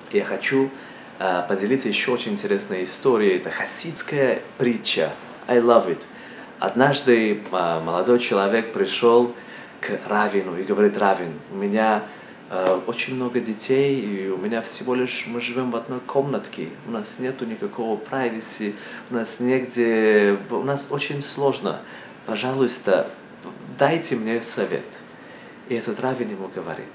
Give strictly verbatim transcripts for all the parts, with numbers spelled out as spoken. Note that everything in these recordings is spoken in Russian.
Я хочу э, поделиться еще очень интересной историей. Это хасидская притча. I love it. Однажды э, молодой человек пришел к раввину и говорит: раввин, у меня э, очень много детей, и у меня всего лишь, мы живем в одной комнатке, у нас нету никакого privacy, у нас негде, у нас очень сложно. Пожалуйста, дайте мне совет. И этот раввин ему говорит.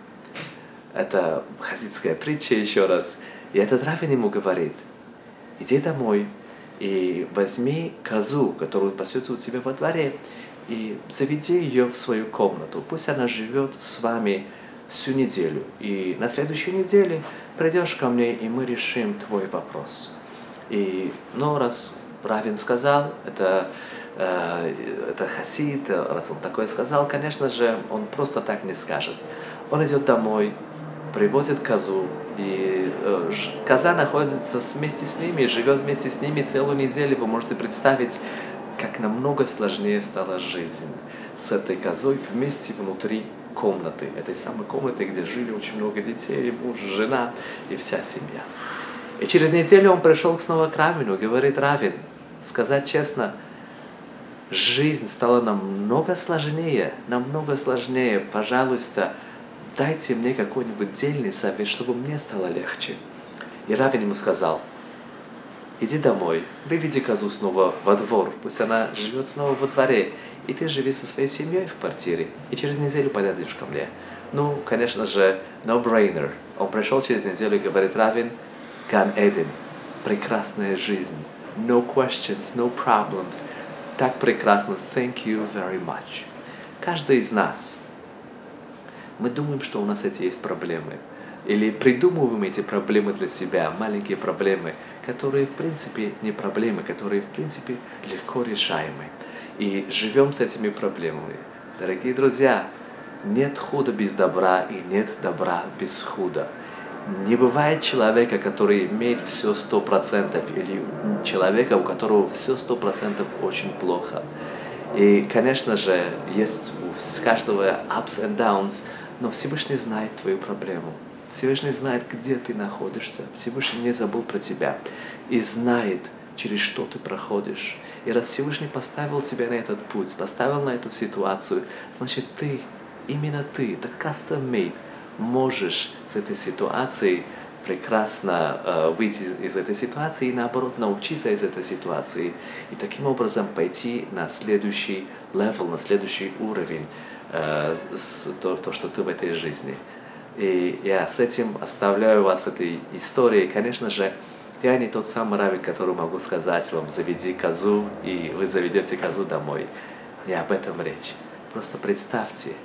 Это хасидская притча еще раз. И этот раввин ему говорит: иди домой и возьми козу, которую пасется у тебя во дворе, и заведи ее в свою комнату. Пусть она живет с вами всю неделю. И на следующей неделе придешь ко мне, и мы решим твой вопрос. И, ну, раз раввин сказал, это, э, это хасид, раз он такое сказал, конечно же, он просто так не скажет. Он идет домой, привозит козу, и э, коза находится вместе с ними, живет вместе с ними целую неделю. Вы можете представить, как намного сложнее стала жизнь с этой козой вместе внутри комнаты, этой самой комнаты, где жили очень много детей, муж, жена и вся семья. И через неделю он пришел снова к раввину, говорит: раввин, сказать честно, жизнь стала намного сложнее, намного сложнее, пожалуйста, дайте мне какой-нибудь дельный совет, чтобы мне стало легче. И раввин ему сказал: иди домой, выведи козу снова во двор, пусть она живет снова во дворе, и ты живи со своей семьей в квартире, и через неделю подойдешь ко мне. Ну, конечно же, no-brainer. Он пришел через неделю и говорит: раввин, Ган Эден, прекрасная жизнь, no questions, no problems, так прекрасно, thank you very much. Каждый из нас, мы думаем, что у нас эти есть проблемы, или придумываем эти проблемы для себя, маленькие проблемы, которые в принципе не проблемы, которые в принципе легко решаемы. И живем с этими проблемами. Дорогие друзья, нет худа без добра и нет добра без худа. Не бывает человека, который имеет все сто процентов, или человека, у которого все сто процентов очень плохо. И, конечно же, есть у каждого ups and downs, но Всевышний знает твою проблему. Всевышний знает, где ты находишься. Всевышний не забыл про тебя и знает, через что ты проходишь. И раз Всевышний поставил тебя на этот путь, поставил на эту ситуацию, значит, ты, именно ты, это custom-made, можешь с этой ситуацией прекрасно э, выйти из, из этой ситуации и, наоборот, научиться из этой ситуации. И таким образом пойти на следующий level, на следующий уровень, э, с, то, то, что ты в этой жизни. И я с этим оставляю вас этой историей. Конечно же, я не тот самый раввин, который могу сказать вам: заведи козу, и вы заведете козу домой. Не об этом речь. Просто представьте,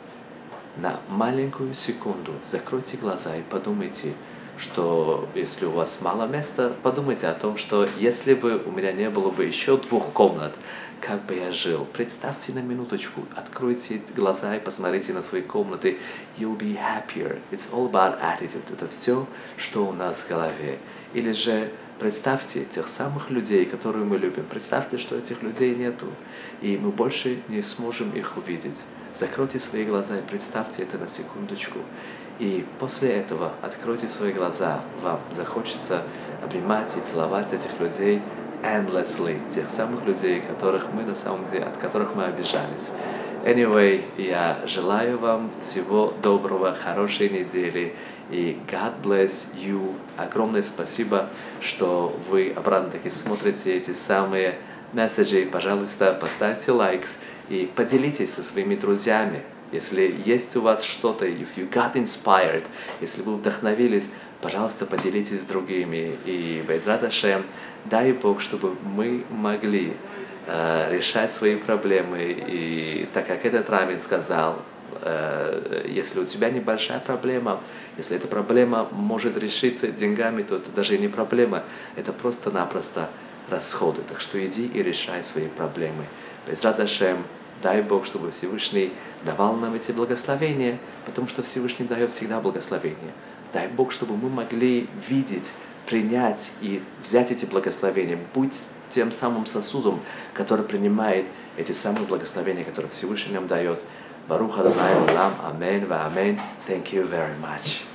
на маленькую секунду закройте глаза и подумайте, что если у вас мало места, подумайте о том, что если бы у меня не было бы еще двух комнат, как бы я жил. Представьте на минуточку, откройте глаза и посмотрите на свои комнаты. You'll be happier. It's all about attitude. Это все, что у нас в голове. Или же представьте тех самых людей, которые мы любим. Представьте, что этих людей нету, и мы больше не сможем их увидеть. Закройте свои глаза и представьте это на секундочку. И после этого откройте свои глаза. Вам захочется обнимать и целовать этих людей endlessly, тех самых людей, которых мы на самом деле, от которых мы обижались. Anyway, я желаю вам всего доброго, хорошей недели, и God bless you. Огромное спасибо, что вы обратно-таки смотрите эти самые месседжи. Пожалуйста, поставьте лайк и поделитесь со своими друзьями. Если есть у вас что-то, if you got inspired, если вы вдохновились, пожалуйста, поделитесь с другими. И Бе'эзрат Ашем, дай Бог, чтобы мы могли э, решать свои проблемы. И так как этот раввин сказал, э, если у тебя небольшая проблема, если эта проблема может решиться деньгами, то это даже не проблема, это просто-напросто расходы. Так что иди и решай свои проблемы. Бе'эзрат Ашем, дай Бог, чтобы Всевышний давал нам эти благословения, потому что Всевышний дает всегда благословения. Дай Бог, чтобы мы могли видеть, принять и взять эти благословения. Будь тем самым сосудом, который принимает эти самые благословения, которые Всевышний нам дает. Барух Адонай Олам. Амен ва амен. Thank you very much.